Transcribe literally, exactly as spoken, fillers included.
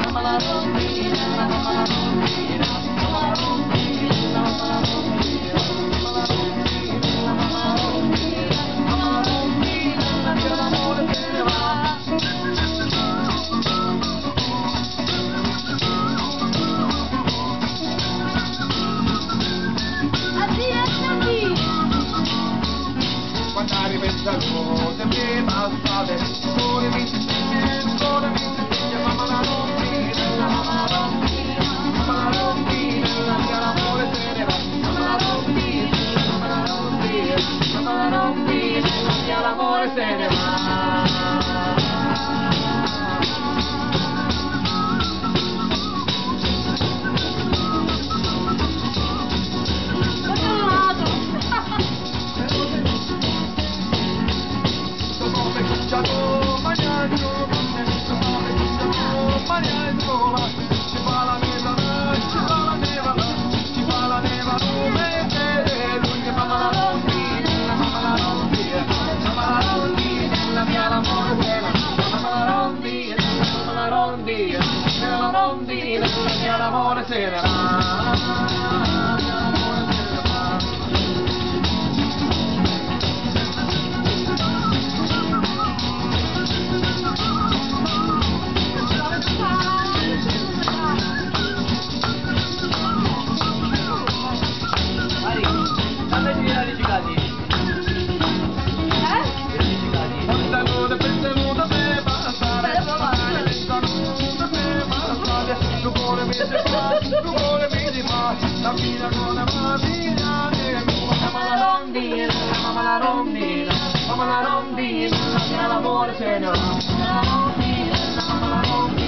mamma la rondina, mamma la rondina, mamma la rondina, mamma la rondina, mamma la rondina, mamma la rondina, mamma la rondina, che l'amore se ne va. Quando ripensa a cose che passate, cuore mi si spegne, cuore mi si spegne, mamma la rondina, mamma la rondina, mamma la rondina, che l'amore se ne va, mamma la rondina, mamma la rondina, mamma la rondina, che l'amore se ne va. L'amore se ne va. La vita con la bambina, mamma la rondina, mamma la rondina, mamma la rondina, l'amore se ne va, mamma la rondina, mamma la rondina.